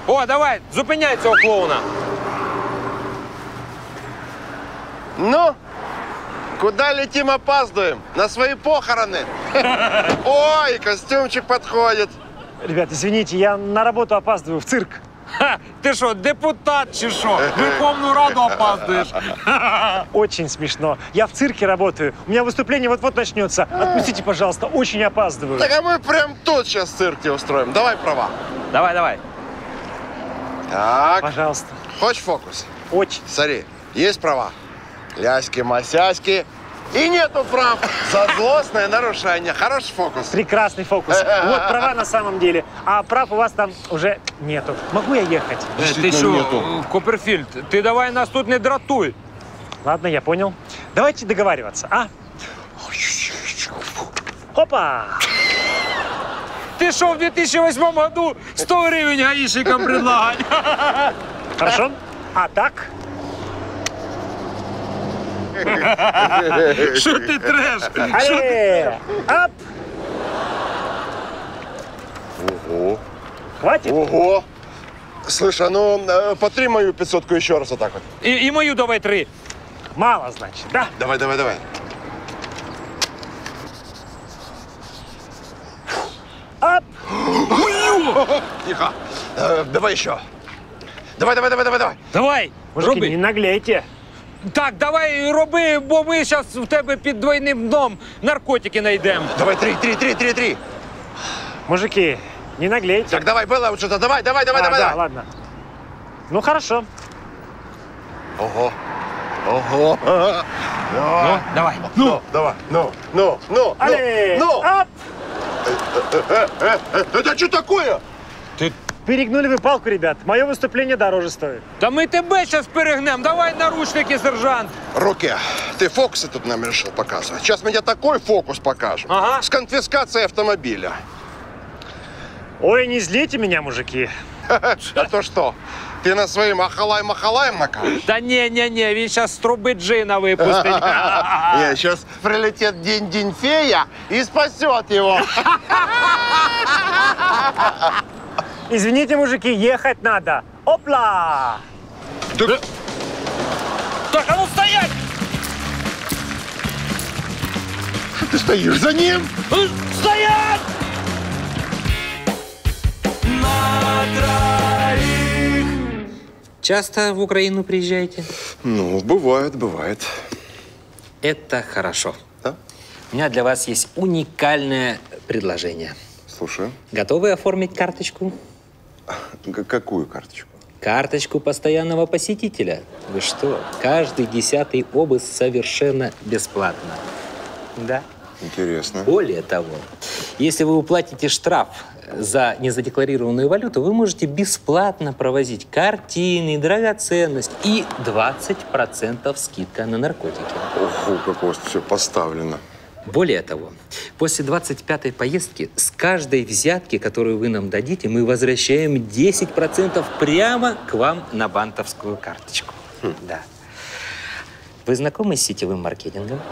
О, давай, зупиняй цього клоуна. Ну, куда летим, опаздываем? На свои похороны. Ой, костюмчик подходит. Ребят, извините, я на работу опаздываю в цирк. Ха, ти що, депутат чи що? В Верховну Раду опаздуєш. Очень смешно. Я в цирке работаю. У меня выступление вот-вот начнется. Отпустите, пожалуйста, очень опаздываю. Так а мы прям тут сейчас в цирке устроим. Давай права. Давай, давай. Так, Пожалуйста. хочешь фокус? Очень. Смотри, есть права. Ляськи-масяськи. И нету прав за злостное нарушение. Хороший фокус. Прекрасный фокус. Вот права на самом деле. А прав у вас там уже нету. Могу я ехать? Ти що, Копперфільд, ти давай нас тут не дратуй. Ладно, я понял. Давайте договариваться, а? Опа! Ти що, в 2008 году 100 гривень гаїшникам предлагать? Хорошо? А так? Що ти треш? Алле! Ап! Ого. Хватит? Ого. Слышь, а ну, потри мою 500-ку еще раз вот так вот. І мою давай 3. Мало, значит, да? Давай, давай, давай. Ап! Тихо. Давай еще. Давай, давай, давай, давай, давай. Давай, Мужики, роби. не наглейте. Так, давай роби, бо ми зараз в тебе під двойним дном наркотики знайдемо. Давай, три. Мужики, не наглейте. Так, давай, было вот что-то. Давай, давай, давай, А, давай. да, давай. ладно. Ну, хорошо. Ого. Ого. Ну, давай. Ну, давай. Ну. Алле! Ну. Ап! Это что такое? Перегнули вы палку, ребят. Мое выступление дороже стоит. Та ми тебе зараз перегнем. Давай наручники, сержант. Руки, ты фокусы тут нам решил показывать. Сейчас мы тебе такой фокус покажем. Ага. С конфискацией автомобиля. Ой, не злите меня, мужики. А то что? Ты на своим ахалай-махалаем накажешь? Та ні, він зараз з труби джина випустить. Нет, сейчас прилетит день фея и спасет его. Извините, мужики, ехать надо. Опла! Так, а ну стоять! Что ты стоишь за ним? Стоять! Часто в Украину приезжаете? Ну, бывает. Это хорошо. Да? У меня для вас есть уникальное предложение. Слушаю. Готовы оформить карточку? Какую карточку? Карточку постоянного посетителя. Вы что? Каждый 10-й обыск совершенно бесплатно. Да. Интересно. Более того, если вы уплатите штраф за незадекларированную валюту, вы можете бесплатно провозить картины, драгоценности и 20% скидка на наркотики. Ого, как у вас все поставлено. Более того, после 25-й поездки с каждой взятки, которую вы нам дадите, мы возвращаем 10% прямо к вам на банковскую карточку. Да. Вы знакомы с сетевым маркетингом?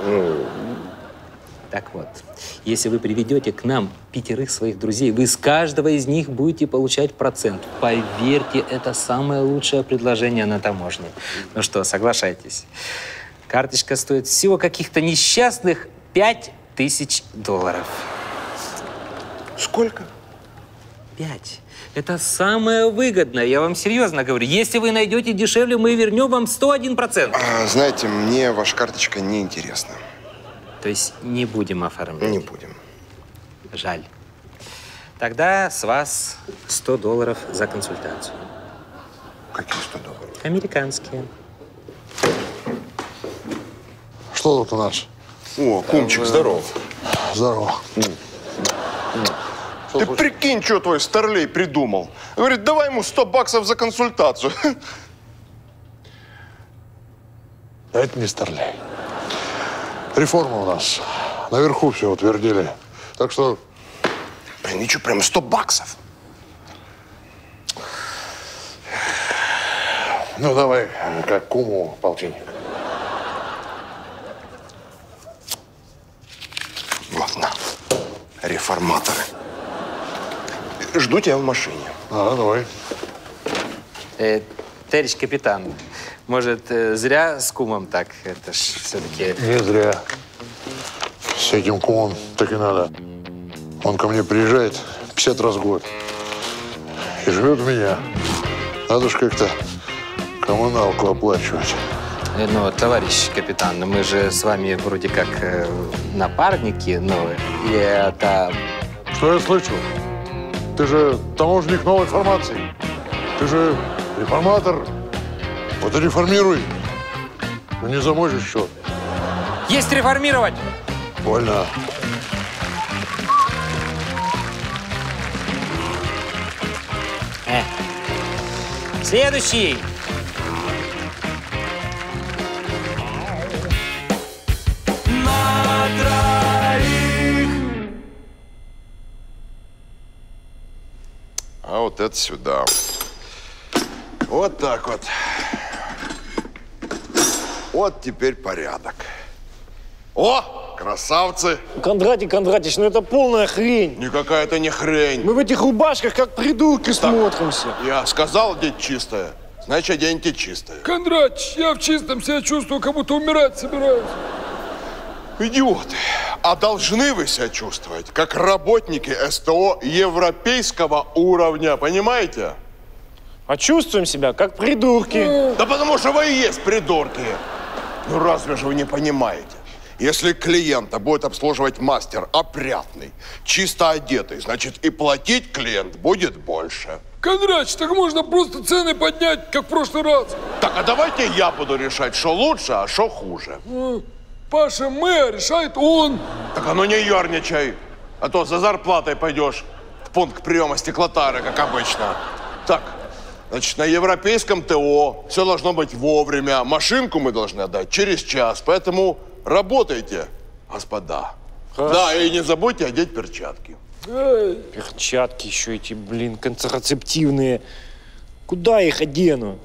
Так вот, если вы приведете к нам 5 своих друзей, вы с каждого из них будете получать процент. Поверьте, это самое лучшее предложение на таможне. Ну что, соглашайтесь? Карточка стоит всего каких-то несчастных $5000. Сколько? 5. Это самое выгодное, я вам серьезно говорю. Если вы найдете дешевле, мы вернем вам 101%. Знаете, мне ваша карточка не интересна. То есть не будем оформлять? Не будем. Жаль. Тогда с вас $100 за консультацию. Какие $100? Американские. Что тут у нас? О, кумчик, здорово. Здорово. Ты прикинь, что твой старлей придумал. Говорит, давай ему $100 за консультацию. Это не Старлей. Реформа у нас. Наверху все утвердили. Так что... Блин, и что, прям $100? Ну, давай, как куму, полтинник. Вот, на. Реформаторы. Жду тебя в машине. Давай. Товарищ капитан, может, зря с кумом так? Это ж все-таки... Не зря. С этим кумом так и надо. Он ко мне приезжает 50 раз в год. И живет у меня. Надо ж как-то коммуналку оплачивать. Ну, товарищ капитан, мы же с вами вроде как напарники, но и это... Что я слышу? Ты же таможенник новой формации. Ты же реформатор. Вот и реформируй. Ну не за мой же счет. Есть реформировать! Вольно. Следующий! А вот это сюда. Вот так вот. Вот теперь порядок. О, красавцы! Кондратий Кондратьевич, ну это полная хрень. Никакая это не хрень. Мы в этих рубашках как придурки смотримся. Я сказал одеть чистое, значит, оденьте чистое. Кондратьевич, я в чистом себя чувствую, как будто умирать собираюсь. Идиоты. А должны вы себя чувствовать, как работники СТО европейского уровня, понимаете? А чувствуем себя как придурки. Да потому что вы и есть придурки. Ну разве же вы не понимаете? Если клиента будет обслуживать мастер опрятный, чисто одетый, значит и платить клиент будет больше. Кондратьевич, так можно просто цены поднять, как в прошлый раз. Так, а давайте я буду решать, что лучше, а что хуже. Паша, мы, решает он. Так а ну не ерничай, а то за зарплатой пойдешь в пункт приема стеклотары, как обычно. Так, значит, на европейском ТО все должно быть вовремя. Машинку мы должны отдать через час, поэтому работайте, господа. Хорошо. Да, и не забудьте одеть перчатки. Перчатки еще эти, блин, контрацептивные. Куда их одену?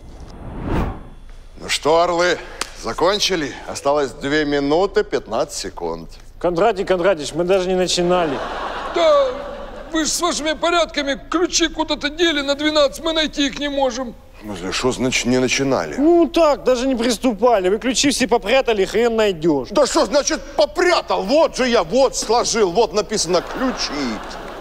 Ну что, орлы, закончили? Осталось 2 минуты 15 секунд. Кондратий Кондратьевич, мы даже не начинали. Да, вы же с вашими порядками ключи куда-то дели на 12, мы найти их не можем. В смысле, что значит не начинали? Ну так, даже не приступали. Вы ключи все попрятали, хрен найдешь. Да что значит попрятал? Вот же я, вот сложил, вот написано ключи.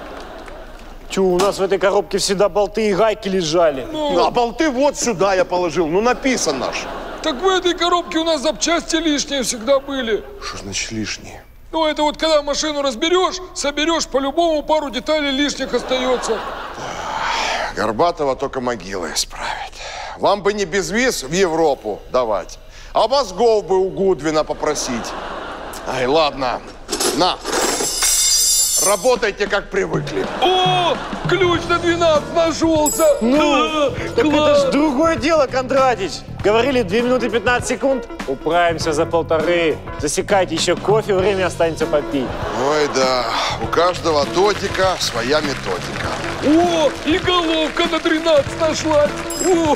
Тю, у нас в этой коробке всегда болты и гайки лежали. А болты вот сюда я положил, ну написано ж. Так в этой коробке у нас запчасти лишние всегда были. Что значит лишние? Ну, это вот когда машину разберешь, соберешь, по-любому пару деталей лишних остается. Горбатова только могила исправит. Вам бы не безвиз в Европу давать, а мозгов бы у Гудвина попросить. Ай, ладно, на. Работайте, как привыкли. О, ключ на 12 нашелся. Ну, так класс. это ж другое дело, Кондратьевич. Говорили 2 минуты 15 секунд. Управимся за 1,5. Засекайте еще кофе, время останется попить. Ой, да, у каждого дотика своя методика. О, и головка на 13 нашлась. О,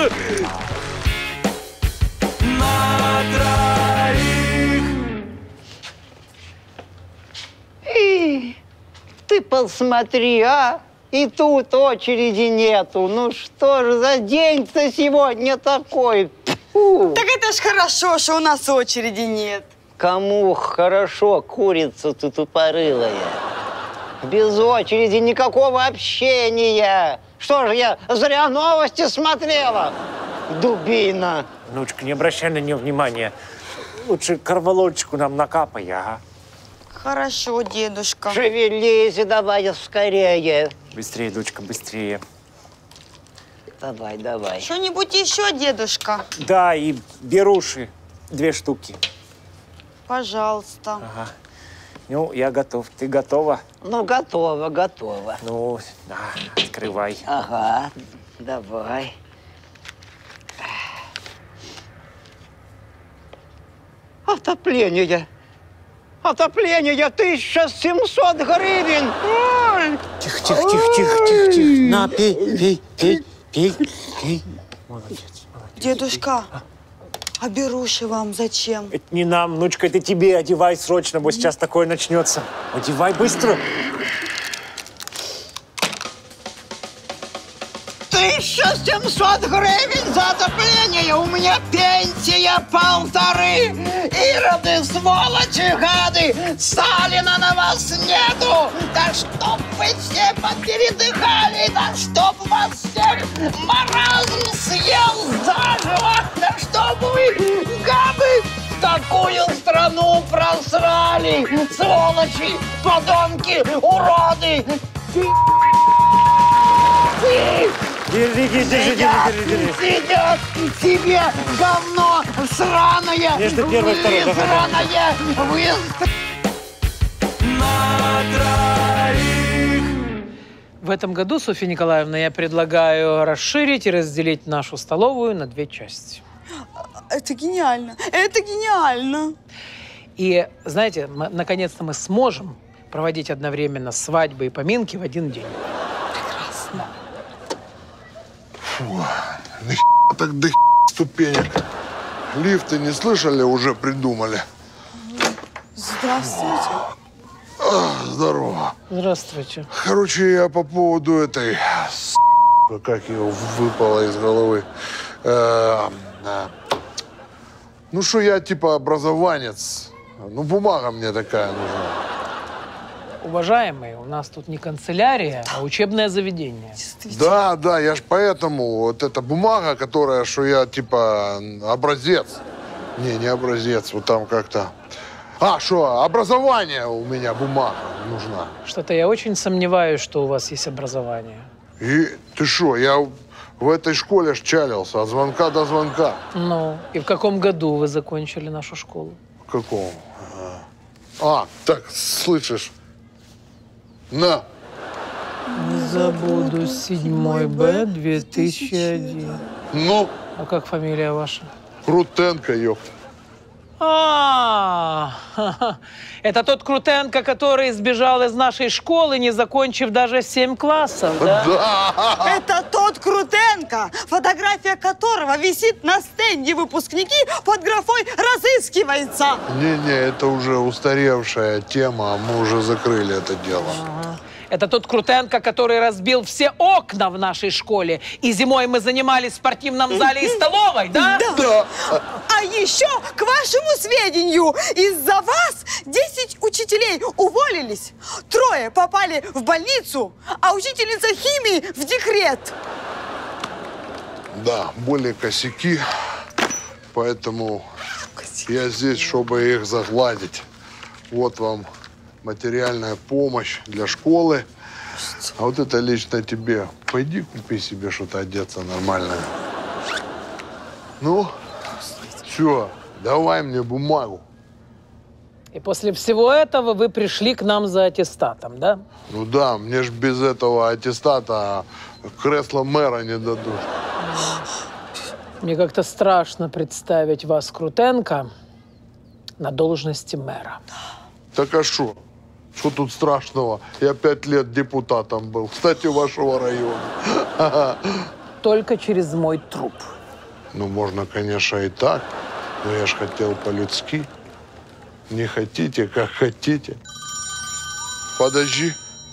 Ты посмотри, а? И тут очереди нету. Ну что же за день-то сегодня такой? Фу. Так это ж хорошо, что у нас очереди нет. Кому хорошо, курица ты тупорылая. Без очереди никакого общения. Что же я зря новости смотрела? Дубина. Внучка, не обращай на нее внимания. Лучше корвалольчику нам накапай, ага. Хорошо, дедушка. Шевелись и давай скорее. Быстрее, дочка, быстрее. Давай, давай. Что-нибудь еще, дедушка? Да, и беруши 2 штуки. Пожалуйста. Ага. Ну, я готов. Ты готова? Ну, готово, готово. Ну, да, открывай. Ага, давай. Отопление. Отопление 1700 гривен. Ой. Тихо, тихо, тихо, тихо, тихо, тихо. На, пей, пей, пей, пей, пей. Молодец, молодец. Дедушка, а беруши вам зачем? Это не нам, внучка, это тебе. Одевай срочно, вот сейчас такое начнется. Одевай быстро. Ты 1700 гривен за отопление. У меня пенсия 1,5. Ироды, сволочи, гады. Сталина на вас нету. Да чтоб вы все попередыхали. Да чтоб вас всех маразм съел заживо. Да чтоб вы, гады, такую страну просрали. Сволочи, подонки, уроды. Держи. Сидят тебе говно сраное. Между первой и второй, сраное. В этом году, Софья Николаевна, я предлагаю расширить и разделить нашу столовую на 2 части. Это гениально. Это гениально. И, знаете, наконец-то мы сможем проводить одновременно свадьбы и поминки в один день. Прекрасно. Фу, так до ступенек. Лифты не слышали, уже придумали. Здравствуйте. Здорово. Здравствуйте. Короче, я по поводу этой... Как ее выпало из головы. Ну, что я типа образованец. Ну, бумага мне такая нужна. Уважаемые, у нас тут не канцелярия, а учебное заведение. Да, я ж поэтому. Вот эта бумага, которая, что я типа образец. Не образец, вот там как-то... что, образование у меня бумага нужна. Что-то я очень сомневаюсь, что у вас есть образование. И ты что, я в этой школе ж чалился, от звонка до звонка. Ну, и в каком году вы закончили нашу школу? В каком? Так, слышишь? На. Не забуду, 7 Б 2001. Ну? А как фамилия ваша? Крутенко, ёпта. Это тот Крутенко, который сбежал из нашей школы, не закончив даже 7 классов, да? Да! Это тот Крутенко, фотография которого висит на стенде выпускники под графой «Разыскивается». Не, это уже устаревшая тема, мы уже закрыли это дело. Это тот Крутенко, который разбил все окна в нашей школе. И зимой мы занимались в спортивном зале и столовой, да? Да. А еще, к вашему сведению, из-за вас 10 учителей уволились. 3 попали в больницу, а учительница химии в декрет. Да, были косяки, поэтому я здесь, чтобы их загладить. Вот вам материальная помощь для школы. А вот это лично тебе. Пойди купи себе что-то одеться нормальное. Ну, все, давай мне бумагу. И после всего этого вы пришли к нам за аттестатом, да? Ну да, мне ж без этого аттестата кресло мэра не дадут. Мне как-то страшно представить вас, Крутенко, на должности мэра. Так а что? Что тут страшного? Я 5 лет депутатом был. Кстати, вашего района. Только через мой труп. Ну, можно, конечно, и так. Но я ж хотел по-людски. Не хотите, как хотите. Подожди.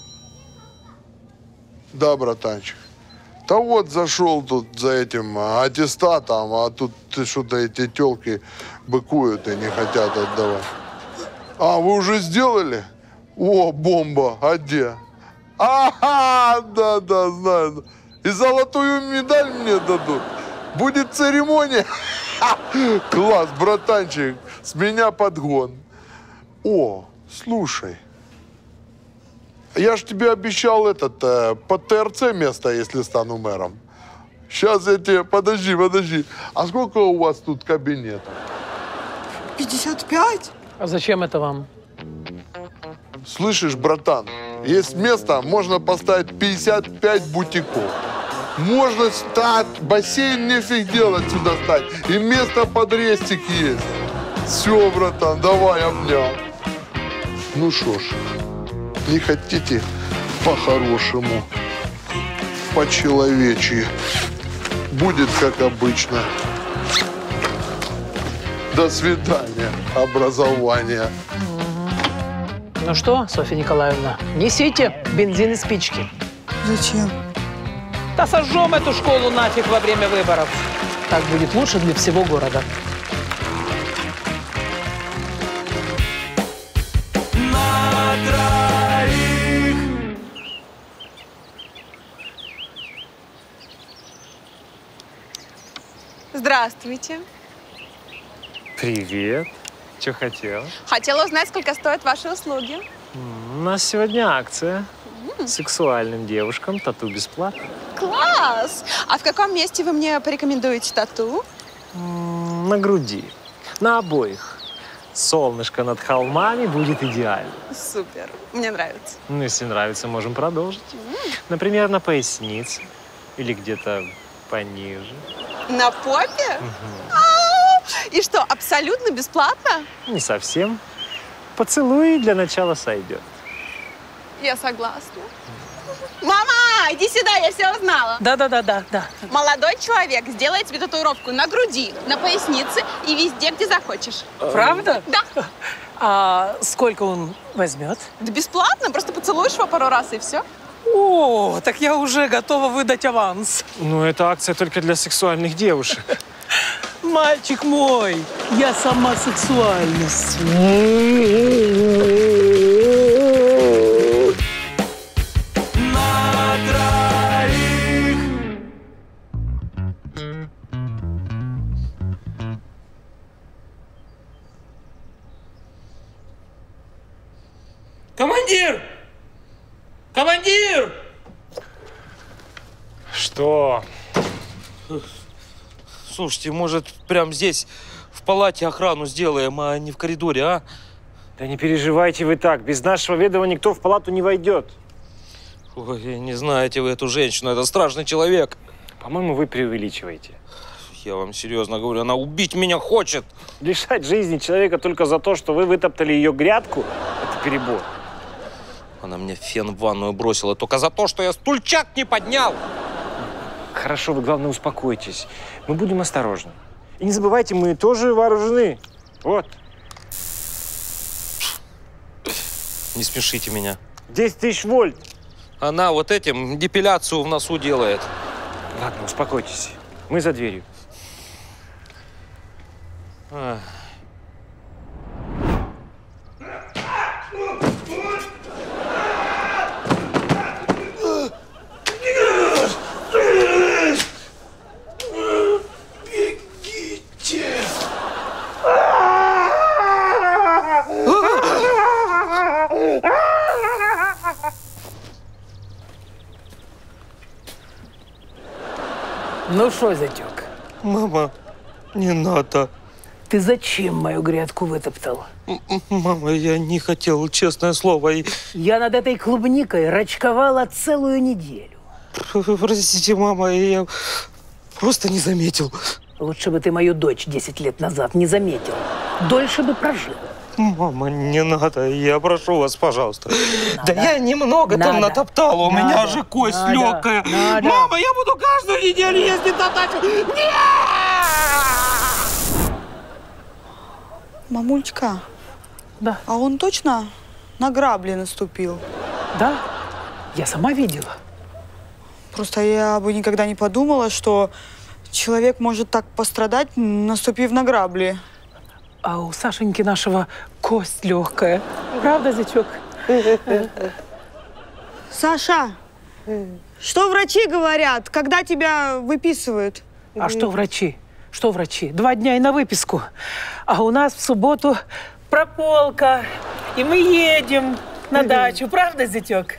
Да, братанчик. Да вот зашел тут за этим аттестатом, а тут что-то эти тёлки быкуют и не хотят отдавать. Вы уже сделали? О, бомба, а где? Да, знаю. И золотую медаль мне дадут. Будет церемония. Класс, братанчик, с меня подгон. О, слушай. Я ж тебе обещал под ТРЦ место, если стану мэром. Сейчас я тебе... Подожди. А сколько у вас тут кабинетов? 55? А зачем это вам? Слышишь, братан, есть место, можно поставить 55 бутиков. Можно стать, бассейн нефиг делать сюда стать. И место под рестик есть. Все, братан, давай, обнял. Ну что ж, не хотите по-хорошему, по-человечьи. Будет как обычно. До свидания, образование. Ну что, Софья Николаевна, несите бензин и спички. Зачем? Да сожжем эту школу нафиг во время выборов. Так будет лучше для всего города. Здравствуйте. Привет. Что хотел? Хотела узнать, сколько стоят ваши услуги. У нас сегодня акция. Сексуальным девушкам тату бесплатно. Класс! А в каком месте вы мне порекомендуете тату? На груди. На обоих. Солнышко над холмами будет идеально. Супер. Мне нравится. Ну, если нравится, можем продолжить. Например, на пояснице. Или где-то пониже. На попе? Ау! И что, абсолютно бесплатно? Не совсем. Поцелуй для начала сойдет. Я согласна. Мама, иди сюда, я все узнала. Да. Молодой человек сделает тебе татуировку на груди, на пояснице и везде, где захочешь. Правда? Да. А сколько он возьмет? Да бесплатно, просто поцелуешь его пару раз и все. О, так я уже готова выдать аванс. Ну, это акция только для сексуальных девушек. Мальчик мой, я сама сексуальность. Командир! Командир! Что? Слушайте, может, прямо здесь, в палате охрану сделаем, а не в коридоре, а? Да не переживайте вы так. Без нашего ведома никто в палату не войдет. Ой, не знаете вы эту женщину, это страшный человек. По-моему, вы преувеличиваете. Я вам серьезно говорю, она убить меня хочет. Лишать жизни человека только за то, что вы вытоптали ее грядку, это перебор. Она мне фен в ванную бросила только за то, что я стульчак не поднял. Хорошо, вы, главное, успокойтесь. Мы будем осторожны. И не забывайте, мы тоже вооружены. Вот. Не смешите меня. 10 тысяч вольт. Она вот этим депиляцию в носу делает. Ладно, успокойтесь. Мы за дверью. Ну что, зятек? Мама, не надо. Ты зачем мою грядку вытоптал? Мама, я не хотел, честное слово. Я над этой клубникой рачковала целую неделю. Простите, мама, я просто не заметил. Лучше бы ты мою дочь 10 лет назад не заметил. Дольше бы прожил. Мама, не надо, я прошу вас, пожалуйста. Да я немного там натоптал, у меня же кость легкая. Мама, я буду каждую неделю ездить на дачу. Нет! Мамулечка, Да. а он точно на грабли наступил? Да, я сама видела. Просто я бы никогда не подумала, что человек может так пострадать, наступив на грабли. А у Сашеньки нашего кость легкая. Правда, зятек? Саша, что врачи говорят, когда тебя выписывают? А что врачи? Что врачи? 2 дня и на выписку. А у нас в субботу прополка. И мы едем на дачу. Правда, зятек?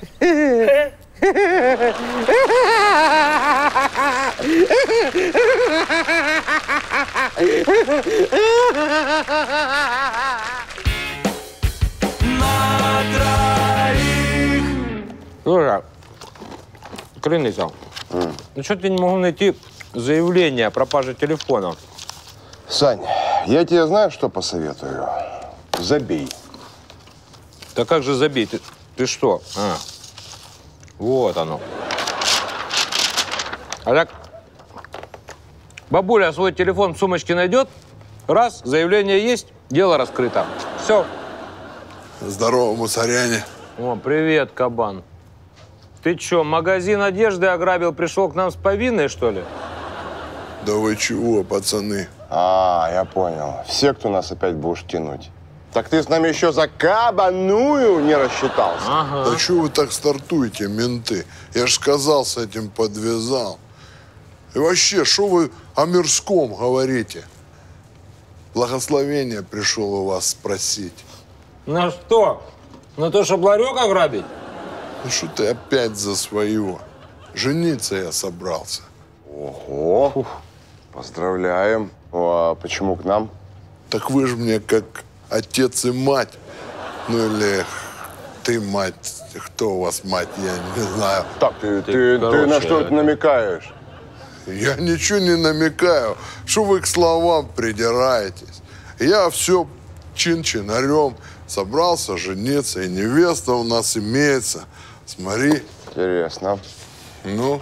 Слушай, Крыница, ну что-то не могу найти заявление о пропаже телефона. Сань, я тебе знаю, что посоветую? Забей. Да как же забей? Ты что? Вот оно. А так, бабуля свой телефон в сумочке найдет, раз, заявление есть, дело раскрыто. Все. Здорово, мусоряне. О, привет, кабан. Ты чё, магазин одежды ограбил, пришел к нам с повинной, что ли? Да вы чего, пацаны? А, я понял. В секту нас опять будешь тянуть. Так ты с нами еще за кабаную не рассчитался. Ага. Да чего вы так стартуете, менты? Я ж сказал, с этим подвязал. И вообще, что вы о мирском говорите? Благословение пришел у вас спросить. На что? На то, чтобы ларек ограбить? Ну что ты опять за своего? Жениться я собрался. Ого, поздравляем. А почему к нам? Так вы же мне как отец и мать. Ну или ты мать. Кто у вас мать, я не знаю. Так, ты на что это намекаешь? Я ничего не намекаю. Что вы к словам придираетесь? Я все чин-чинарем собрался жениться, и невеста у нас имеется. Смотри. Интересно. Ну?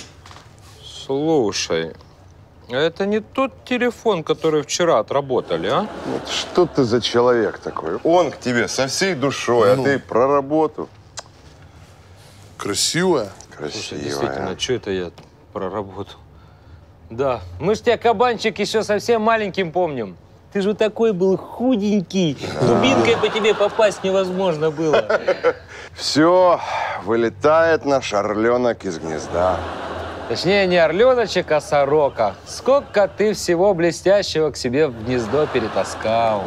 Слушай, а это не тот телефон, который вчера отработали, а? Вот что ты за человек такой? Он к тебе со всей душой, а ты про работу. Красивая? Красивая. Слушай, действительно, что это я про работу? Да, мы ж тебя, кабанчик, еще совсем маленьким помним. Ты же такой был худенький. Дубинкой по тебе попасть невозможно было. Все, вылетает наш орленок из гнезда. Точнее, не орленочек, а сорока. Сколько ты всего блестящего к себе в гнездо перетаскал.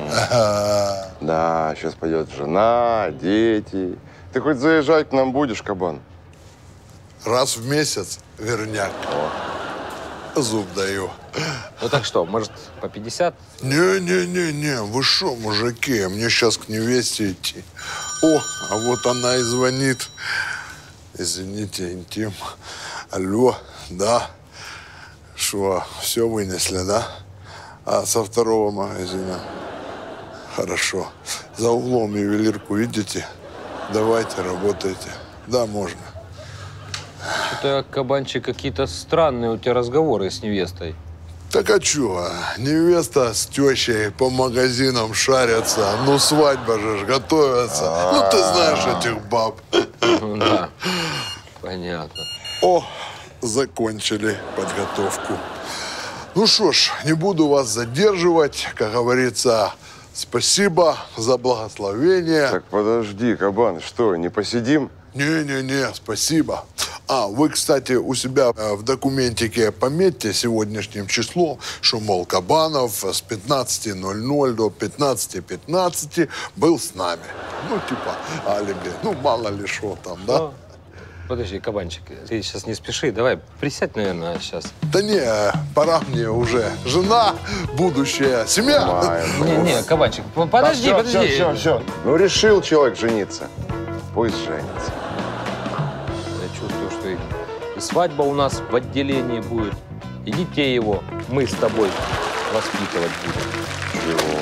Да, сейчас пойдет жена, дети. Ты хоть заезжать к нам будешь, кабан? Раз в месяц верняк. Зуб даю. Ну так что, может, по 50? Не-не-не-не, вы шо, мужики, мне сейчас к невесте идти. О, а вот она и звонит. Извините, интим. Алло, да. Шо, все вынесли, да? А со второго магазина? Хорошо. За углом ювелирку видите? Давайте, работайте. Да, можно. Что-то, кабанчик, какие-то странные у тебя разговоры с невестой. Так а чё? Невеста с тещей по магазинам шарятся. Ну, свадьба же готовится. Ну, ты знаешь этих баб. Да, понятно. О, закончили подготовку. Ну что ж, не буду вас задерживать. Как говорится, спасибо за благословение. Так подожди, кабан, что, не посидим? Не-не-не, спасибо. А, вы, кстати, у себя в документике пометьте сегодняшним числом, что, мол, Кабанов с 15:00 до 15:15 был с нами. Ну, типа алиби. Ну, мало ли что там, да? Ну, подожди, кабанчик, ты сейчас не спеши. Давай, присядь, наверное, сейчас. Да не, пора мне уже. Жена, будущая, семья. Не, кабанчик, подожди, подожди. Все. Ну, решил человек жениться. Пусть женится. Я чувствую, что и свадьба у нас в отделении будет, и детей его мы с тобой воспитывать будем. Чего?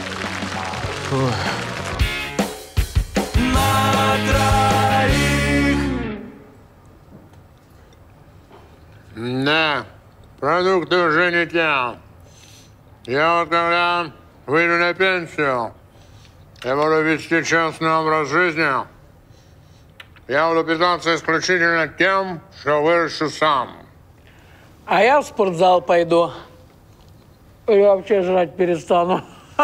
Да, продукты уже не те. Я вот когда выйду на пенсию, я буду вести честный образ жизни. Я буду питаться исключительно тем, что выращу сам. А я в спортзал пойду. И вообще жрать перестану.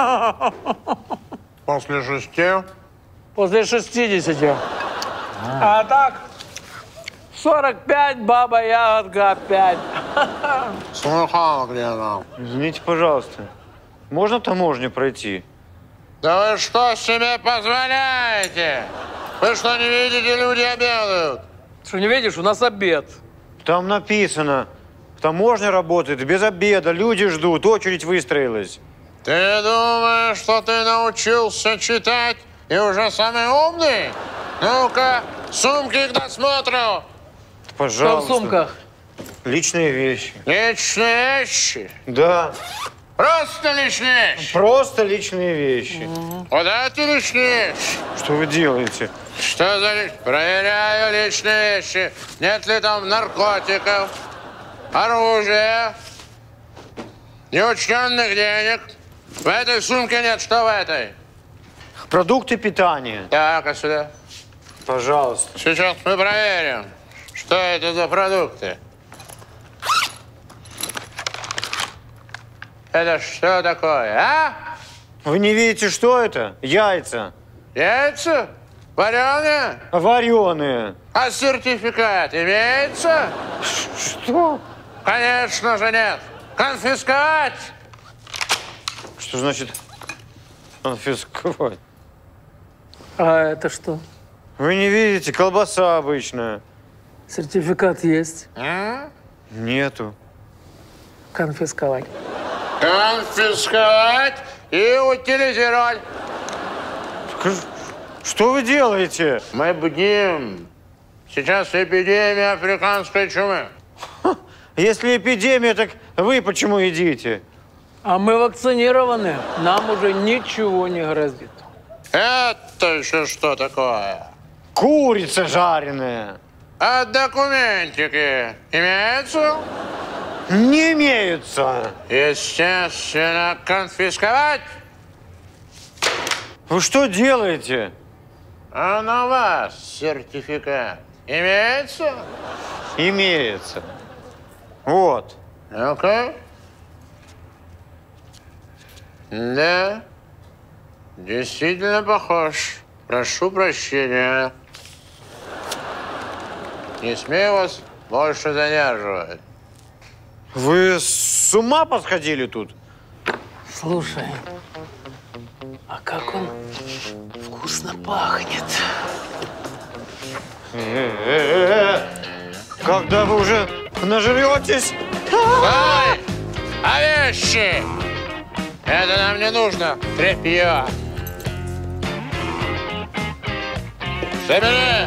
После 6? После 60. А так, 45, баба ягодка опять. Слыхал, где она? Извините, пожалуйста, можно таможню пройти? Да вы что себе позволяете? Вы что, не видите, люди обедают? Что, не видишь, у нас обед. Там написано, таможня работает без обеда, люди ждут, очередь выстроилась. Ты думаешь, что ты научился читать и уже самый умный? Ну-ка, сумки к досмотру. Пожалуйста. Что в сумках? Личные вещи. Личные вещи? Да. Просто личные вещи? Просто личные вещи. Вот эти личные вещи? Что вы делаете? Что за личные? Проверяю личные вещи. Нет ли там наркотиков, оружия, неучтенных денег. В этой сумке нет. Что в этой? Продукты питания. Так, а сюда? Пожалуйста. Сейчас мы проверим, что это за продукты. Это что такое, а? Вы не видите, что это? Яйца. Яйца? Вареные? Вареные. А сертификат имеется? Что? Конечно же нет. Конфисковать! Что значит конфисковать? А это что? Вы не видите, колбаса обычная. Сертификат есть. Нету. Конфисковать. Конфисковать и утилизировать. Что вы делаете? Мы будем. Сейчас эпидемия африканской чумы. Если эпидемия, так вы почему едите? А мы вакцинированы. Нам уже ничего не грозит. Это еще что такое? Курица жареная. А документики имеются? Не имеются. Естественно, конфисковать. Вы что делаете? А на вас сертификат имеется? Имеется. Вот. Ну-ка. Да, действительно похож. Прошу прощения. Не смею вас больше задерживать. Вы с ума посходили тут? Слушай, а как он вкусно пахнет. Когда вы уже нажретесь? Ай! А вещи! Это нам не нужно, тряпье. Собери!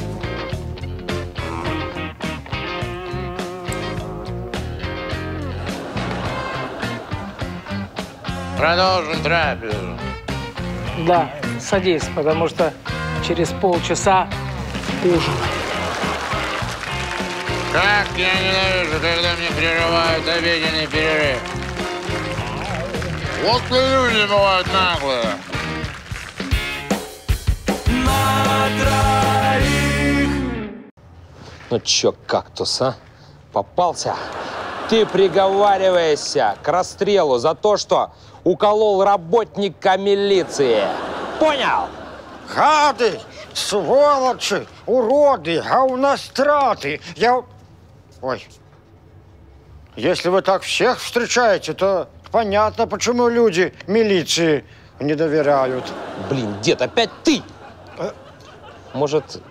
Продолжим трапезу. Да, садись, потому что через полчаса ужин. Как я ненавижу, когда мне прерывают обеденный перерыв. Вот и люди бывают наглые. Ну чё, кактус, а? Попался? Ты приговариваешься к расстрелу за то, что уколол работника милиции. Понял? Гады, сволочи, уроды, говностраты. Ой. Если вы так всех встречаете, то понятно, почему люди милиции не доверяют. Блин, дед, опять ты? Может...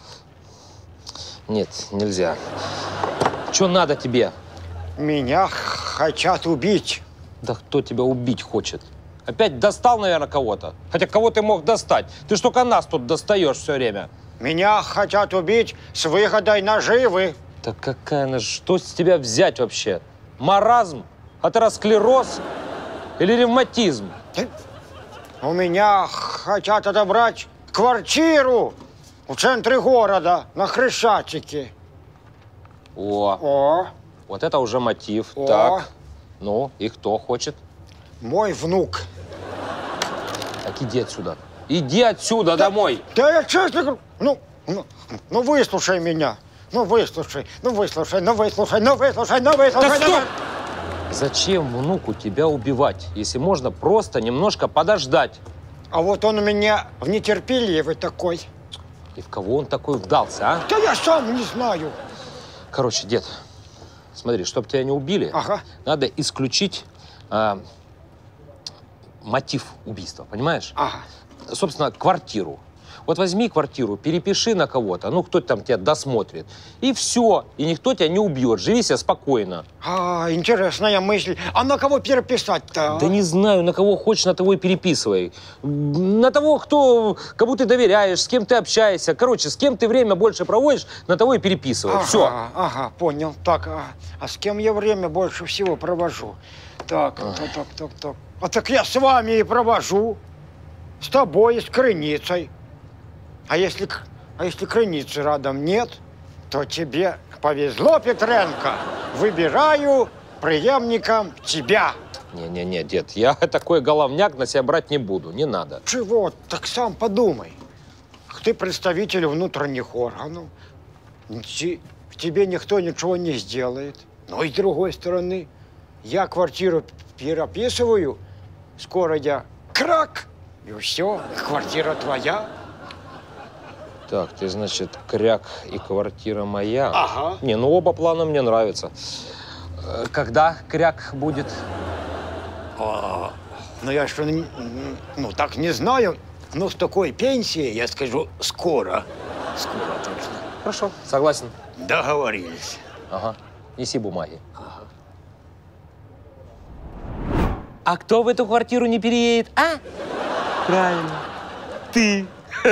Нет, нельзя. Чё надо тебе? Меня хотят убить. Да кто тебя убить хочет? Опять достал, наверное, кого-то? Хотя кого ты мог достать? Ты ж только нас тут достаешь все время. Меня хотят убить с выгодой наживы. Да какая что с тебя взять вообще? Маразм? Атеросклероз? Или ревматизм? У меня хотят отобрать квартиру в центре города, на Хрещатике. О, вот это уже мотив. О. Так, ну, и кто хочет? Мой внук. Так иди отсюда. Иди отсюда домой. Да я честно говорю, ну выслушай меня. Ну выслушай. Да стоп! Зачем внуку тебя убивать, если можно просто немножко подождать? А вот он у меня в нетерпеливый такой. И в кого он такой вдался, а? Да я сам не знаю. Короче, дед, смотри, чтобы тебя не убили, надо исключить мотив убийства, понимаешь? Ага. Собственно, квартиру. Вот возьми квартиру, перепиши на кого-то, ну, кто там тебя досмотрит, и все, и никто тебя не убьет, живи себе спокойно. Интересная мысль. А на кого переписать-то? Да не знаю, на кого хочешь, на того и переписывай. На того, кому ты доверяешь, с кем ты общаешься. Короче, с кем ты время больше проводишь, на того и переписывай. Все. Ага, понял. Так, а с кем я время больше всего провожу? Так. А так я с вами и провожу. С тобой и с Крыницей. А если Крыницы рядом нет, то тебе повезло, Петренко. Выбираю преемником тебя. Не, дед, я такой головняк на себя брать не буду, не надо. Чего? Так сам подумай. ты представитель внутренних органов. Тебе никто ничего не сделает. Но и с другой стороны, я квартиру переписываю, скоро я крак, и все, квартира твоя. Так, ты, значит, кряк и квартира моя? Ага. Не, ну оба плана мне нравятся. Когда кряк будет? Ну, я что, так не знаю. Но с такой пенсией, я скажу, скоро. Скоро точно. Хорошо, согласен. Договорились. Ага, неси бумаги. Ага. А кто в эту квартиру не переедет, а? Правильно, ты.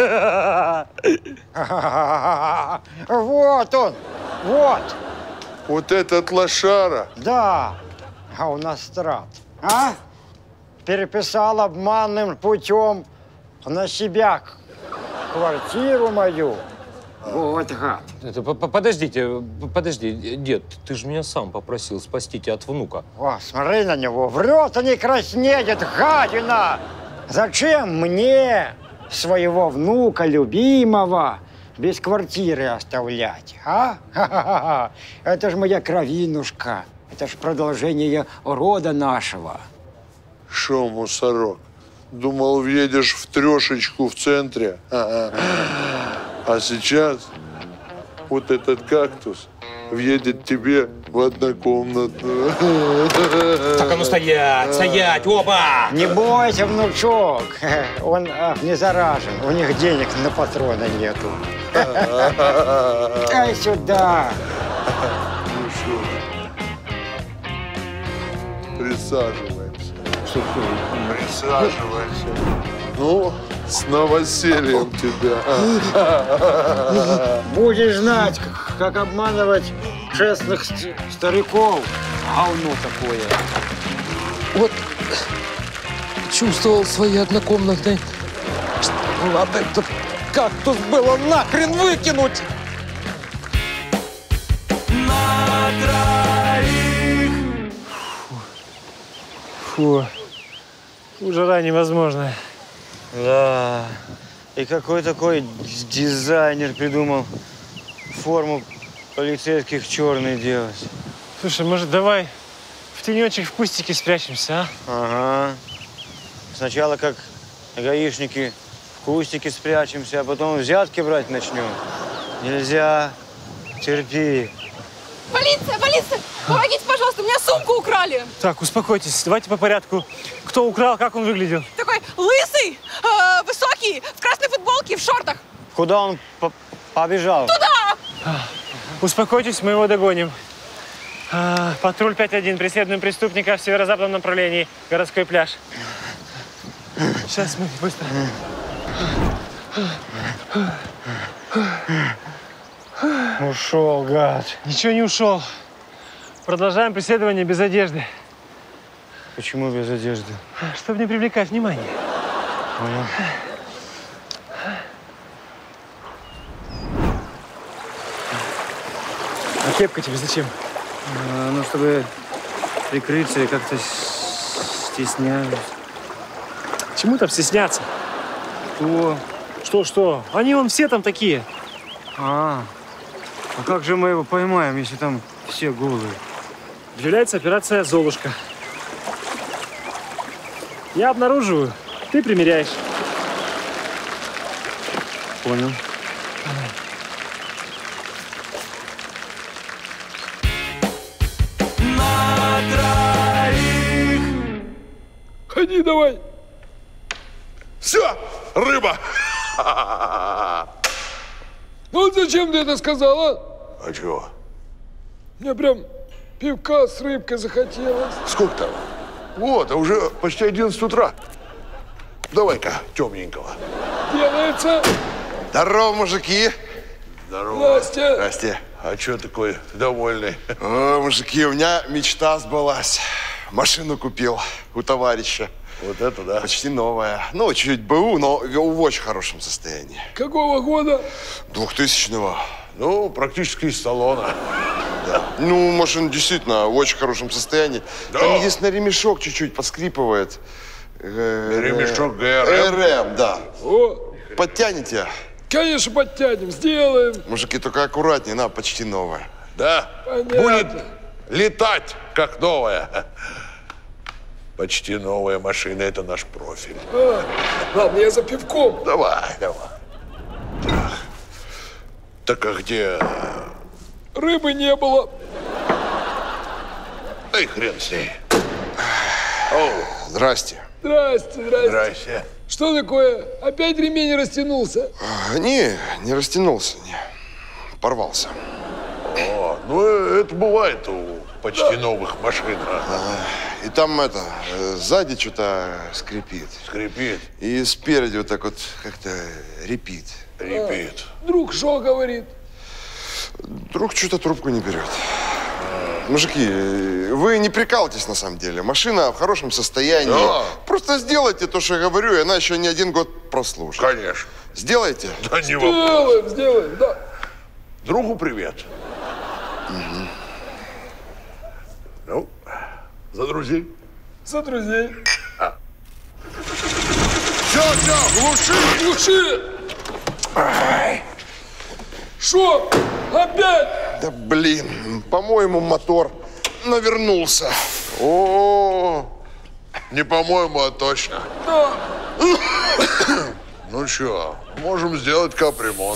Вот он, вот. Вот этот лошара. Да, а у нас страт. А? Переписал обманным путем на себя квартиру мою. Вот гад. Подожди, дед, ты же меня сам попросил спасти тебя от внука. О, смотри на него, врет, а не краснеет, гадина! Зачем мне своего внука любимого без квартиры оставлять, а? Ха-ха-ха. Это ж моя кровинушка, это ж продолжение рода нашего. Шо, мусорок? Думал, въедешь в трешечку в центре. А сейчас вот этот кактус въедет тебе в однокомнатную. Так, а ну стоять, оба! Не бойся, внучок, он не заражен, у них денег на патроны нету. Дай сюда. Ну что, присаживаемся. Присаживайся. Ну, с новосельем тебя. Будешь знать, как обманывать честных стариков. Говно такое. Вот чувствовал своей однокомнатной. Надо этот кактус было нахрен выкинуть! На троих! Фу, жара невозможная. Да, и какой такой дизайнер придумал форму полицейских черной делать. Слушай, может, давай в тенечек, в кустике спрячемся, а? Ага. Сначала как гаишники в кустике спрячемся, а потом взятки брать начнем. Нельзя. Терпи. Полиция, полиция! Помогите, пожалуйста, у меня сумку украли. Так, успокойтесь, давайте по порядку. Кто украл, как он выглядел? Такой лысый, высокий, в красной футболке, в шортах. Куда он побежал? Туда! Успокойтесь, мы его догоним. Патруль 5-1, преследуем преступника в северо-западном направлении, городской пляж. Сейчас мы быстро. Ушел, гад. Ничего не ушел. Продолжаем преследование без одежды. Почему без одежды? Чтобы не привлекать внимание. Понял. А кепка тебе зачем? Ну, чтобы прикрыться и как-то стесняюсь. Чему там стесняться? Что? Что? Они вон все там такие. А как же мы его поймаем, если там все голые? Объявляется операция «Золушка». Я обнаруживаю, ты примеряешь. Понял. На троих! Ходи давай. Все, рыба. Ну вот зачем ты это сказала? А чего? Мне прям пивка с рыбкой захотелось. Сколько там? Вот, а уже почти 11 утра. Давай-ка темненького. Делается. Здорово, мужики. Здорово. Здрасте. Здрасте. А что такой довольный? О, мужики, у меня мечта сбылась. Машину купил у товарища. Вот это да. Почти новая. Ну, чуть-чуть БУ, но в очень хорошем состоянии. Какого года? 2000-го. Ну, практически из салона. Да. Ну, машина действительно в очень хорошем состоянии. Да. Там единственное, ремешок чуть-чуть подскрипывает. Ремешок ГРМ. ГРМ, да. О, Подтяните Конечно, подтянем, сделаем. Мужики, только аккуратнее, она почти новая. Да? Понятно. Будет летать, как новая. Почти новая машина, это наш профиль. Ладно, я за пивком. Давай. Так а где? Рыбы не было. Да и хрен с ней. Здрасте. Здрасте. Что такое? Опять ремень растянулся? Не растянулся, не. Порвался. О, ну это бывает у почти новых машин. И там сзади что-то скрипит. Скрипит? И спереди вот так вот как-то репит. Друг что говорит? Друг что-то трубку не берет. Мужики, вы не прикалывайтесь на самом деле. Машина в хорошем состоянии. Да. Просто сделайте то, что я говорю, и она еще не 1 год прослужит. Конечно. Сделайте? Да не вопрос. Сделаем, да. Другу привет. Ну, за друзей. За друзей. Все, глуши! Шо? Опять? Да блин, по-моему, мотор навернулся. Не по-моему, а точно. Да. Ну что, можем сделать капремонт.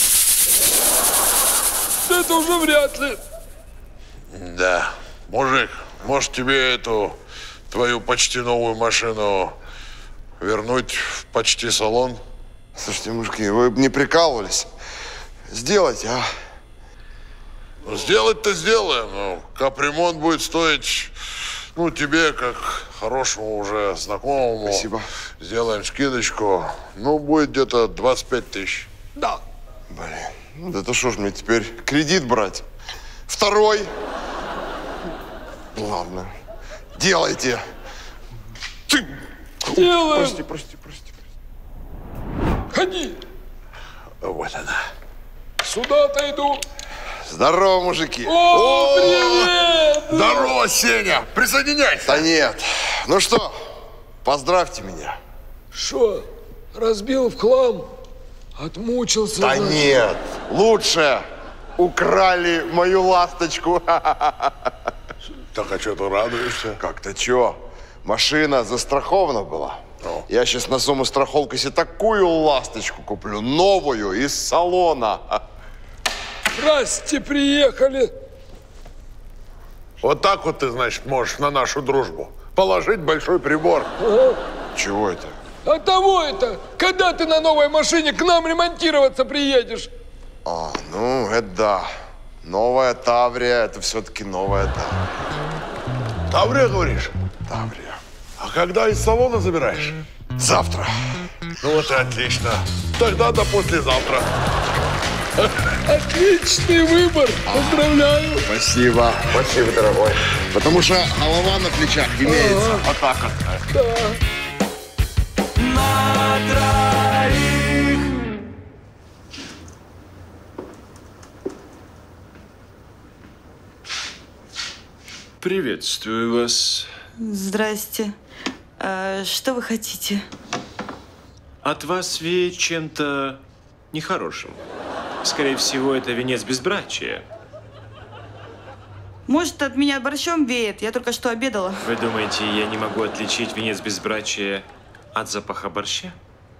Это уже вряд ли. Да. Мужик, может тебе эту твою почти новую машину вернуть в почти салон? Слушайте, мужики, вы бы не прикалывались. Сделайте, а? Ну, сделать-то сделаем, но капремонт будет стоить, ну, тебе, как хорошему уже знакомому. Спасибо. Сделаем скидочку. Ну, будет где-то 25 тысяч. Да. Блин, да то что ж мне теперь кредит брать? Второй? Ладно, делайте. Делаем. Прости. Ходи. Вот она. Сюда-то иду. Здорово, мужики. О, привет! Здорово, Сеня. Присоединяйся. Да нет. Ну что, поздравьте меня. Шо, разбил в хлам? Отмучился? Да значит? нет. Лучше украли мою ласточку. Так, а что ты радуешься? Как-то чё? Машина застрахована была. Я сейчас на сумму страховки себе такую ласточку куплю, новую, из салона. Здрасте, приехали. Вот так вот ты, значит, можешь на нашу дружбу положить большой прибор. Ага. Чего это? А того это, когда ты на новой машине к нам ремонтироваться приедешь? Ну, это да. Новая Таврия, это все-таки новая Таврия. Таврия, говоришь? Таврия. А когда из салона забираешь? Завтра. Ну вот и отлично. Тогда до послезавтра. Отличный выбор. Поздравляю. Спасибо. Спасибо, дорогой. Потому что голова на плечах имеется. Вот так вот. Да. На троих. Приветствую вас. Здрасте. Что вы хотите? От вас веет чем-то нехорошим. Скорее всего, это венец безбрачия. Может, от меня борщом веет? Я только что обедала. Вы думаете, я не могу отличить венец безбрачия от запаха борща?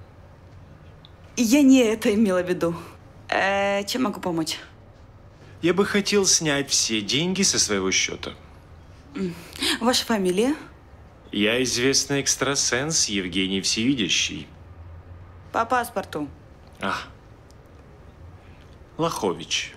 Я не это имела в виду. Чем могу помочь? Я бы хотел снять все деньги со своего счета. Ваша фамилия? Я известный экстрасенс Евгений Всевидящий. По паспорту. Лохович.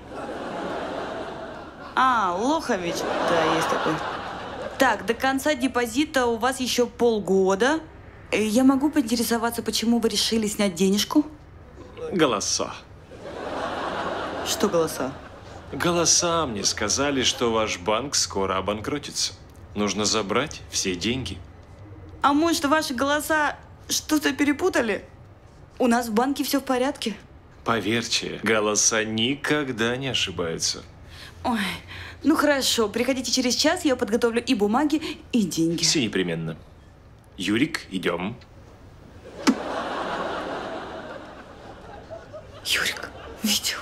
Лохович. Да, есть такой. Так, до конца депозита у вас еще полгода. Я могу поинтересоваться, почему вы решили снять денежку? Голоса. Что голоса? Голоса мне сказали, что ваш банк скоро обанкротится. Нужно забрать все деньги. А может, ваши голоса что-то перепутали? У нас в банке все в порядке. Поверьте, голоса никогда не ошибаются. Ой, ну хорошо, приходите через час, я подготовлю и бумаги, и деньги. Все непременно. Юрик, идем. Юрик, видел?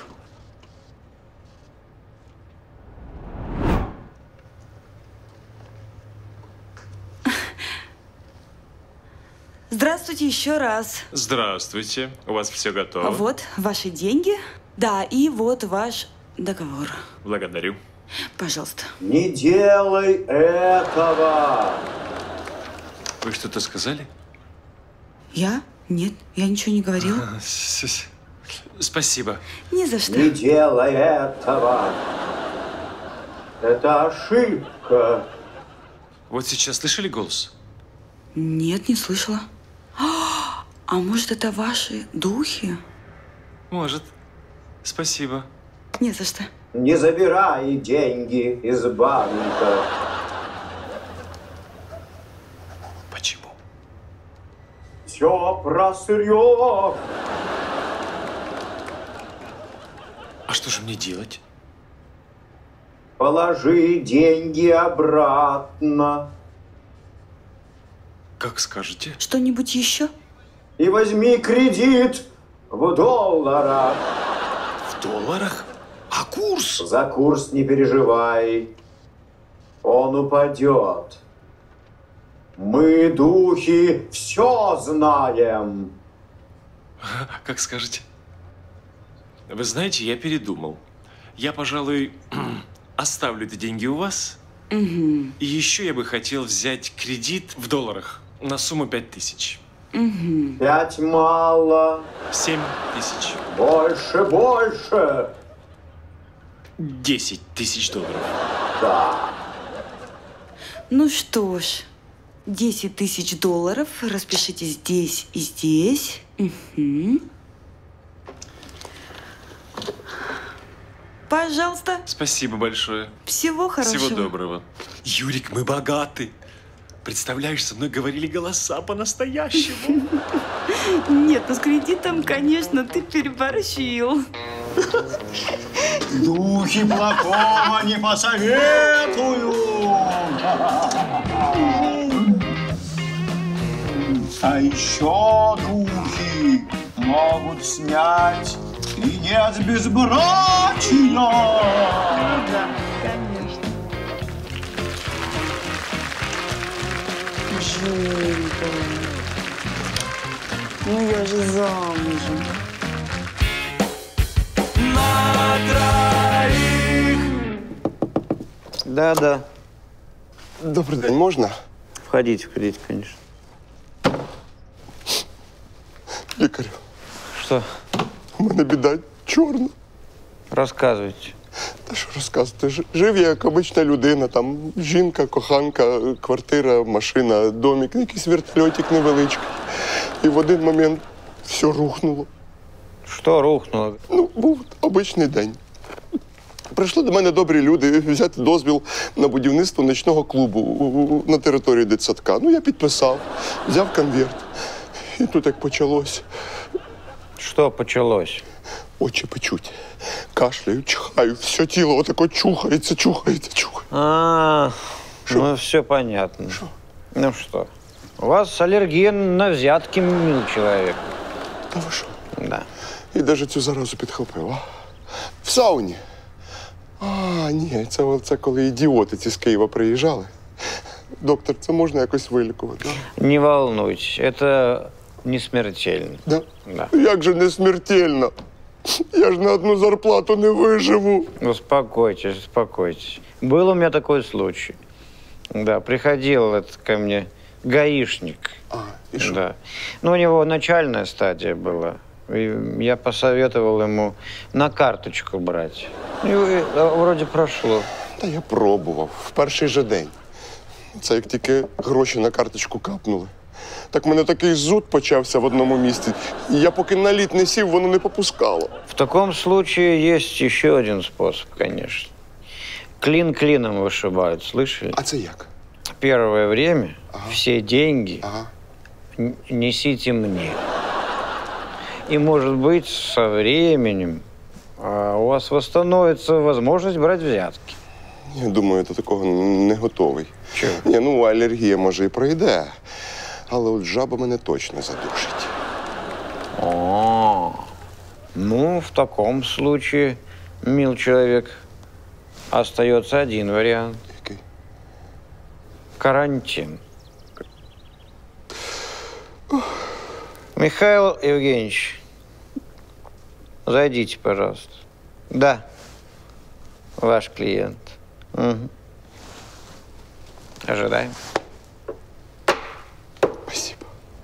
Здравствуйте еще раз. Здравствуйте. У вас все готово? Вот ваши деньги. Да, и вот ваш договор. Благодарю. Пожалуйста. Не делай этого! Вы что-то сказали? Я? Нет, я ничего не говорила. Спасибо. Ни за что. Не делай этого! Это ошибка. Вот сейчас слышали голос? Нет, не слышала. А может, это ваши духи? Может. Спасибо. Не за что. Не забирай деньги из банка. Почему? Все про сырье. А что же мне делать? Положи деньги обратно. Как скажете. Что-нибудь еще? И возьми кредит в долларах. В долларах? А курс? За курс не переживай. Он упадет. Мы, духи, все знаем. Как скажете. Вы знаете, я передумал. Я, пожалуй, оставлю эти деньги у вас. Угу. И еще я бы хотел взять кредит в долларах на сумму 5000. Угу. 5 мало. 7000. Больше, больше. 10 000 долларов. Да. Ну что ж, 10 000 долларов. Распишите здесь и здесь. Угу. Пожалуйста. Спасибо большое. Всего хорошего. Всего доброго. Юрик, мы богаты. Представляешь, со мной говорили голоса по-настоящему. Нет, ну с кредитом, конечно, ты переборщил. Духи плохого не посоветую. А еще духи могут снять венец безбрачия. Да, конечно. Женька. Ну я же замужем. На троих. Да. Добрий день, можна? Входите, конечно. Лікарю, Что? у мене біда чорна. Рассказывайте. Та що розказувати? Жив я як обична людина, там жінка, коханка, квартира, машина, домик, якийсь вертольотик невеличкий. І в один момент все рухнуло. Что рухнуло? Ну, був обичний день. Прийшли до мене добрі люди взяти дозвіл на будівництво нічного клубу на території дитсадка. Ну, я підписав, взяв конверт. І тут як почалось. Что почалось? Очі печуть, кашляю, чихаю, все тіло отако чухається. Ну все понятно. Шо? Ну что, у вас аллергия на взятки, мил человек. Та ви що? Да. І навіть цю заразу підхопив, а? В сауні. А, ні, це коли ідіоти ці з Києва приїжджали. Доктор, це можна якось вилікувати, да? Не волнуйтесь, это не смертельно. Да? Да. Як же не смертельно? Я ж на одну зарплату не виживу. Успокойтесь. Был у меня такой случай. Да, приходил ко мне гаишник. И что? Да. Ну, у него начальная стадия была. И я посоветовал ему на карточку брать. И вроде прошло. Та я пробував в перший же день. Це як тільки гроші на карточку капнули. Так в мене такий зуд почався в одному місці. І я поки на лід не сів, воно не попускало. В таком случае есть еще один способ, конечно. Клин клином вышибают, слышали? А це як? Первое время все деньги несите мне. И, может быть, со временем у вас восстановится возможность брать взятки. Я думаю, я до такого не готовий. Чого? Ні, ну, алергія, може, і пройде. Але от жаба мене точно задушить. О, Ну, в таком случае, мил человек, остается один вариант. Какой? Карантин. Михаил Евгеньевич, зайдите, пожалуйста. Да, ваш клиент. Угу. Ожидаем. Спасибо.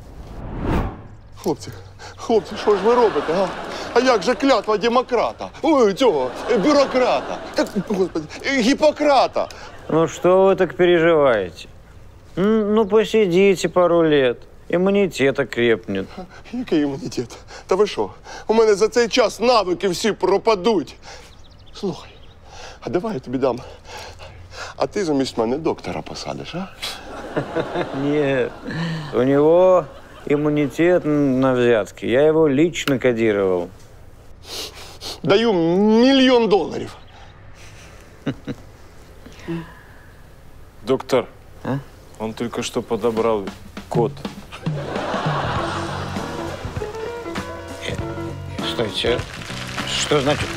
Хлопці, що ж ви робите, а? А як же клятва демократа? Ой, цього, бюрократа. Так, господи, Гиппократа. Ну, что вы так переживаете? Ну, посидите пару лет. Иммунитет окрепнет. Який імунітет? Та ви що? У мене за цей час навики всі пропадуть. Слухай, а давай я тобі дам. А ти замість мене доктора посадиш, а? Нет, у него иммунитет на взятки. Я его лично кодировал. Даю $1 миллион. Доктор, он только что подобрал код. Стойте. Что значит?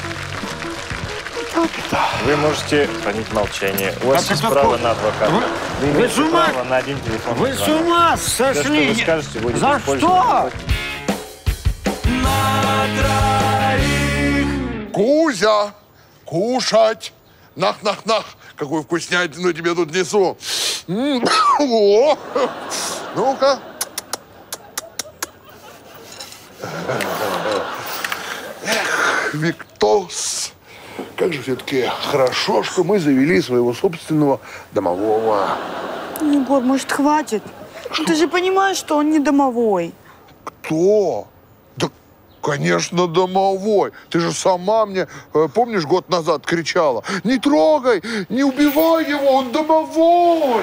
Вы можете хранить молчание. У вас есть право на адвоката. Вы имеете право на один телефон. Вы с ума сошли? Да, что вы скажете, будет За что? Кузя, кушать. Нах. Какую вкуснятину тебе тут несу. О! Ну-ка. Эх, Виктос. Как же все-таки хорошо, что мы завели своего собственного домового. Егор, может, хватит? Ну, ты же понимаешь, что он не домовой. Кто? Да, конечно, домовой. Ты же сама мне, помнишь, год назад кричала: не трогай, не убивай его, он домовой.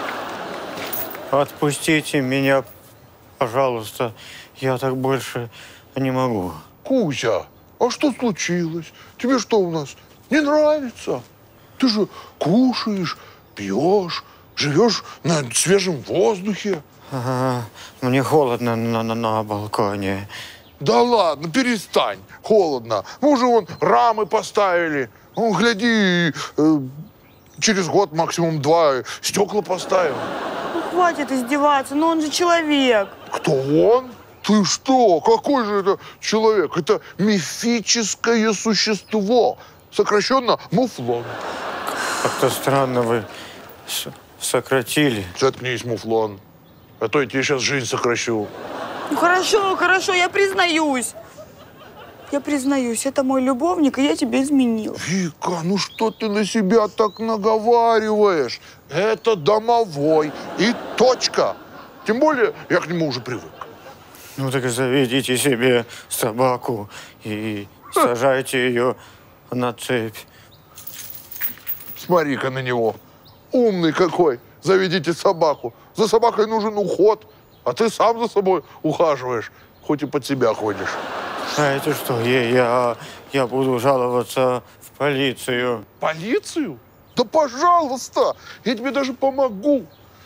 Отпустите меня, пожалуйста. Я так больше не могу. Кузя, а что случилось? Тебе что у нас не нравится? Ты же кушаешь, пьешь, живешь на свежем воздухе. Ага, мне холодно на балконе. Да ладно, перестань. Холодно. Мы уже вон рамы поставили. Ну, гляди, через год, максимум 2, стекла поставим. Ну, хватит издеваться, но он же человек. Кто он? Ты что? Какой же это человек? Это мифическое существо. Сокращенно муфлон. Как-то странно вы сократили. Заткнись, муфлон. А то я тебе сейчас жизнь сокращу. Ну, хорошо, я признаюсь. Я признаюсь, это мой любовник, и я тебя изменила. Вика, ну что ты на себя так наговариваешь? Это домовой. И точка. Тем более, я к нему уже привык. Ну так заведите себе собаку и сажайте ее на цепь. Смотри-ка на него. Умный какой. Заведите собаку. За собакой нужен уход. А ты сам за собой ухаживаешь. Хоть и под себя ходишь. А это что? Я буду жаловаться в полицию. Полицию? Да пожалуйста. Я тебе даже помогу.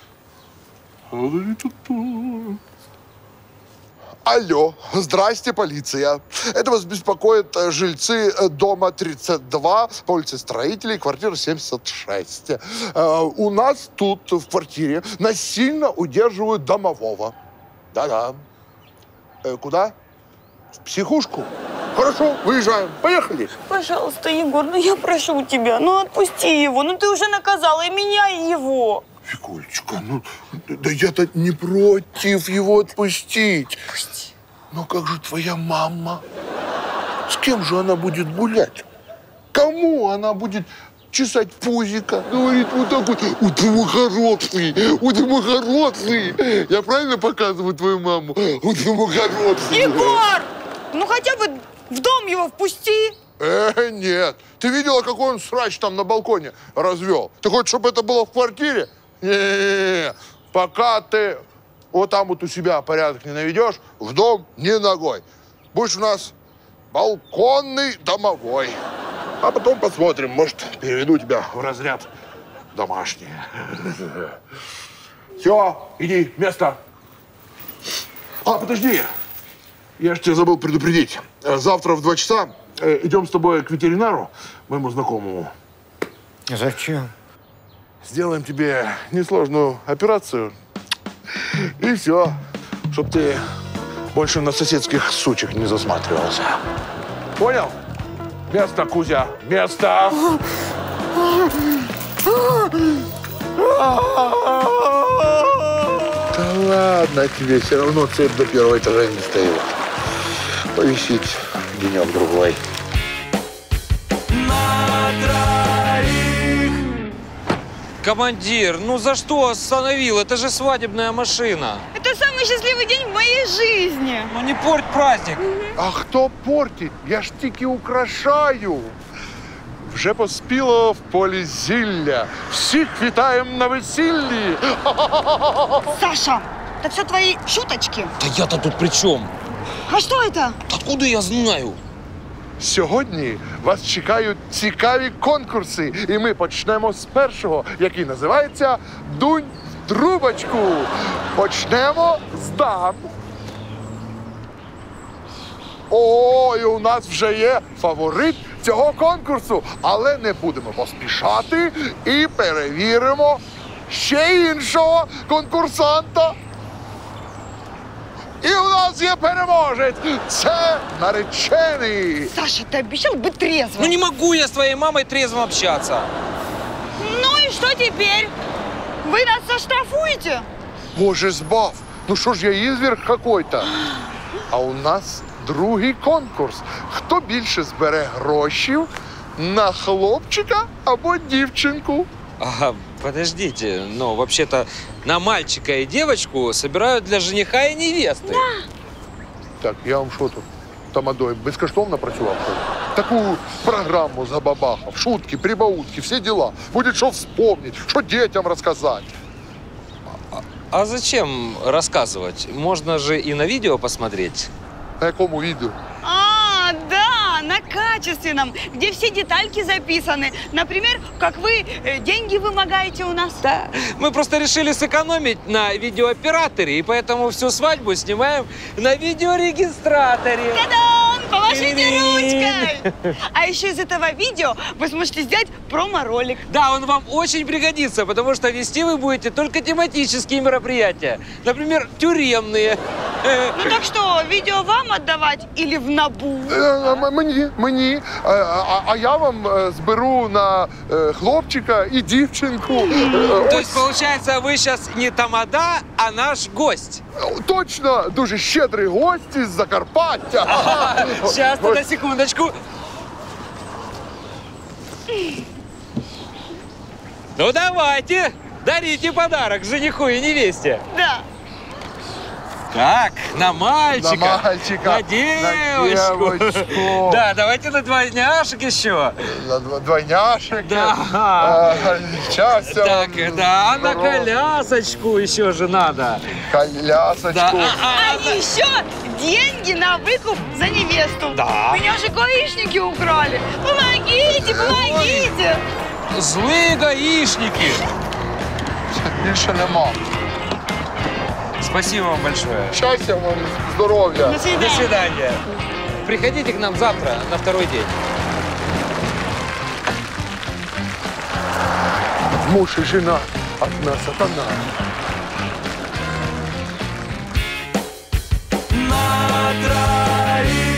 Алло, здрасте, полиция. Это вас беспокоят жильцы дома 32 по улице Строителей, квартира 76. У нас тут в квартире насильно удерживают домового. Да-да. Куда? В психушку? Хорошо, выезжаем. Поехали. Пожалуйста, Егор, ну я прошу тебя, ну отпусти его. Ну ты уже наказала и меня, и его. Викулечка, ну, да я-то не против его отпустить. Отпусти. Но как же твоя мама? С кем же она будет гулять? Кому она будет чесать пузико? Говорит вот так вот: у ты хороший. Я правильно показываю твою маму? У ты хороший. Егор! Ну хотя бы в дом его впусти. Нет. Ты видела, какой он срач там на балконе развел? Ты хочешь, чтобы это было в квартире? Не-не-не. Пока ты вот там вот у себя порядок не наведешь, в дом ни ногой. Будешь у нас балконный домовой. А потом посмотрим, может, переведу тебя в разряд домашний. Все, иди, место. А, подожди. я же тебя забыл предупредить. Завтра в 2 часа идем с тобой к ветеринару, моему знакомому. Зачем? Сделаем тебе несложную операцию. И все, чтоб ты больше на соседских сучек не засматривался. Понял? Место, Кузя, место! Да ладно тебе, все равно цепь до 1-го этажа не стоит. Повисит денек-другой. Командир, ну за что остановил? Это же свадебная машина. Это самый счастливый день в моей жизни. Ну не порть праздник. А хто портить? Я ж тільки украшаю. Вже поспіло в полі зілля. Всіх вітаємо на весіллі. Саша, это все твои шуточки. Да я-то тут при чем? А что это? Откуда я знаю? Сьогодні вас чекають цікаві конкурси. І ми почнемо з першого, який називається «Дунь в трубочку». Почнемо з дам. О, і у нас вже є фаворит цього конкурсу. Але не будемо поспішати і перевіримо ще іншого конкурсанта. І у нас є переможець. Це наречений. Саша, ты обещал быть трезвым. Ну не могу я с твоей мамой трезво общаться. Ну и что теперь? Вы нас оштрафуете? Боже, збав. Ну що ж я, изверг какой-то? А у нас другий конкурс. Хто більше збере грошів на хлопчика або дівчинку? Ага, подождите, но вообще-то на мальчика и девочку собирают для жениха и невесты. Так, я вам що тут, тамадой, безкоштовно працював? Таку программу забабахав, шутки, прибаутки, всі діла. Буде що вспомнить, що дітям розказати. А зачем рассказывать? Можно же и на видео посмотреть. На якому відео? А, да, на качественном, где все детальки записаны. Например, как вы деньги вымогаете у нас. Да. Мы просто решили сэкономить на видеооператоре, и поэтому всю свадьбу снимаем на видеорегистраторе. Та-дам! Помашите ручкой! А еще из этого видео вы сможете сделать промо-ролик. Да, он вам очень пригодится, потому что вести вы будете только тематические мероприятия. Например, тюремные. Ну так что, видео вам отдавать или в НАБУ? Мені. А я вам зберу на хлопчика і дівчинку. То есть, получается, вы сейчас не тамада, а наш гость. Точно, дуже щедрий гость із Закарпаття. Сейчас, тогда секундочку. Ну давайте, дарите подарок жениху и невесте. Да. Так, на мальчика. На мальчика. На девочку. Да, давайте на двойняшек еще. На двойняшек. Да. Счастья. Так, да, на колясочку еще же надо. Колясочку. Да. А еще деньги на выкуп за невесту. Да. Меня же гаишники украли. Помогите, помогите. Злые гаишники. Більше нема. Спасибо вам большое. Счастья вам, здоровья. До свидания. До свидания. Приходите к нам завтра на второй день. Муж и жена, одна сатана. На троих.